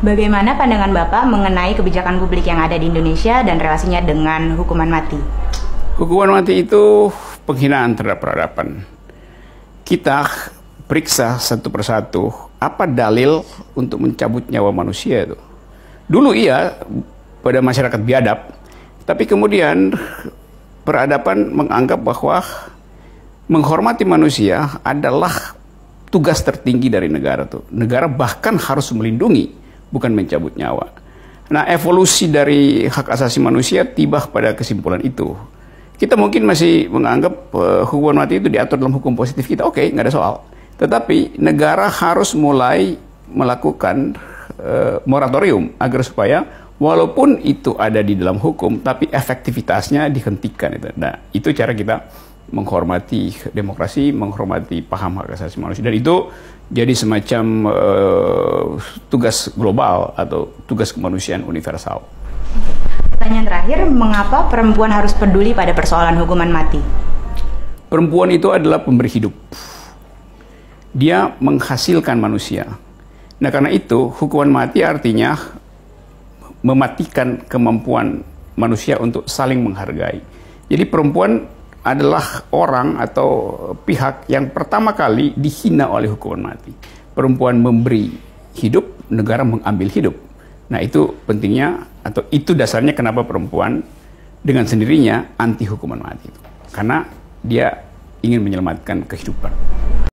Bagaimana pandangan Bapak mengenai kebijakan publik yang ada di Indonesia dan relasinya dengan hukuman mati? Hukuman mati itu penghinaan terhadap peradaban. Kita periksa satu persatu apa dalil untuk mencabut nyawa manusia itu. Dulu iya pada masyarakat biadab, tapi kemudian peradaban menganggap bahwa menghormati manusia adalah tugas tertinggi dari negara tuh. Negara bahkan harus melindungi, bukan mencabut nyawa. Nah, evolusi dari hak asasi manusia tiba pada kesimpulan itu. Kita mungkin masih menganggap hukuman mati itu diatur dalam hukum positif kita. Oke, nggak ada soal. Tetapi negara harus mulai melakukan moratorium agar supaya walaupun itu ada di dalam hukum, tapi efektivitasnya dihentikan. Nah, itu cara kita menghormati demokrasi, menghormati paham hak asasi manusia. Dan itu jadi semacam tugas global atau tugas kemanusiaan universal. Pertanyaan terakhir, mengapa perempuan harus peduli pada persoalan hukuman mati? Perempuan itu adalah pemberi hidup. Dia menghasilkan manusia. Nah, karena itu hukuman mati artinya mematikan kemampuan manusia untuk saling menghargai. Jadi perempuan adalah orang atau pihak yang pertama kali dihina oleh hukuman mati. Perempuan memberi hidup, negara mengambil hidup. Nah, itu pentingnya atau itu dasarnya kenapa perempuan dengan sendirinya anti hukuman mati itu. Karena dia ingin menyelamatkan kehidupan.